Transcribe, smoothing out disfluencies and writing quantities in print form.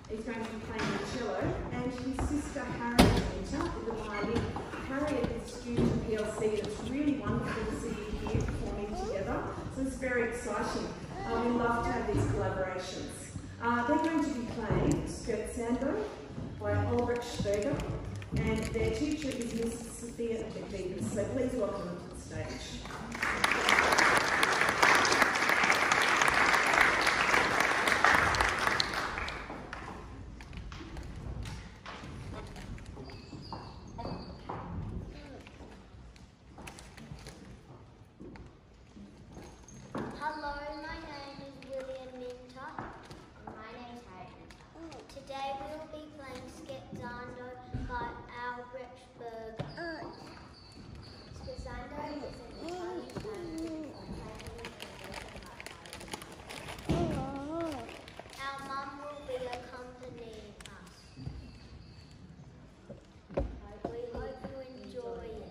is going to be playing the cello, and his sister Harriet Minter with the violin. Harriet is a student at PLC. It's really wonderful to see you here performing together, so it's very exciting. We love to have these collaborations. They're going to be playing Scherzando by Albrechsberger, and their teacher is Miss Sofia, Debus, so please welcome them to the stage. Hello, my name is Harriet Minter. And my name is Harriet Minter. Today we will be playing Scherzando by Albrechsberger. Scherzando is an Italian family. Our mum will be accompanying us. We hope you enjoy it.